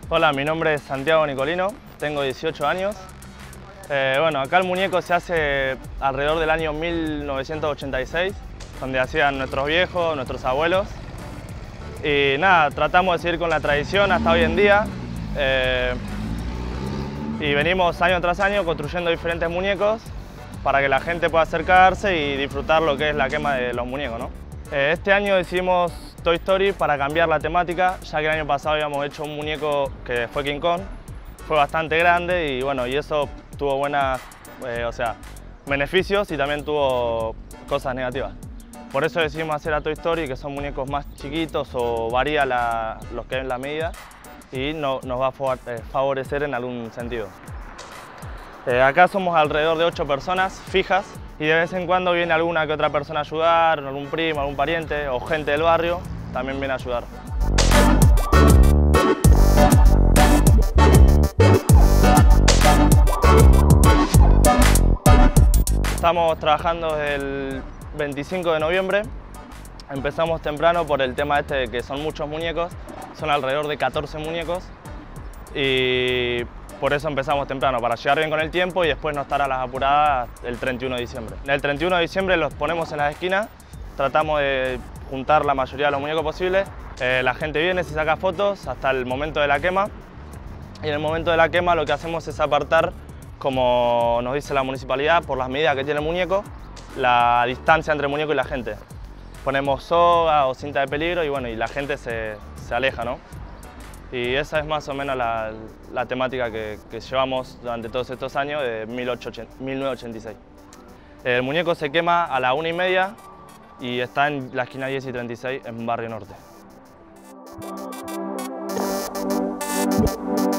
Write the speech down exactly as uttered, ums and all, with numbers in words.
Hola, mi nombre es Santiago Nicolino, tengo dieciocho años. Eh, bueno, acá el muñeco se hace alrededor del año mil novecientos ochenta y seis, donde hacían nuestros viejos, nuestros abuelos. Y nada, tratamos de seguir con la tradición hasta hoy en día. Eh, y venimos año tras año construyendo diferentes muñecos para que la gente pueda acercarse y disfrutar lo que es la quema de los muñecos, ¿no? Eh, este año decidimos Toy Story para cambiar la temática, ya que el año pasado habíamos hecho un muñeco que fue King Kong, fue bastante grande y bueno, y eso tuvo buenas, eh, o sea, beneficios y también tuvo cosas negativas. Por eso decidimos hacer a Toy Story, que son muñecos más chiquitos o varía la, los que es la medida y no, nos va a favorecer en algún sentido. Eh, acá somos alrededor de ocho personas fijas y de vez en cuando viene alguna que otra persona a ayudar, algún primo, algún pariente o gente del barrio también viene a ayudar. Estamos trabajando desde el veinticinco de noviembre, empezamos temprano por el tema este de que son muchos muñecos, son alrededor de catorce muñecos y por eso empezamos temprano, para llegar bien con el tiempo y después no estar a las apuradas el treinta y uno de diciembre. El treinta y uno de diciembre los ponemos en las esquinas, tratamos de juntar la mayoría de los muñecos posibles, eh, la gente viene, se saca fotos hasta el momento de la quema y en el momento de la quema lo que hacemos es apartar, como nos dice la municipalidad, por las medidas que tiene el muñeco, la distancia entre el muñeco y la gente. Ponemos soga o cinta de peligro y bueno, y la gente se, se aleja, ¿no? Y esa es más o menos la, la temática que, que llevamos durante todos estos años de mil novecientos ochenta y seis. El muñeco se quema a la una y media y está en la esquina diez y treinta y seis en Barrio Norte.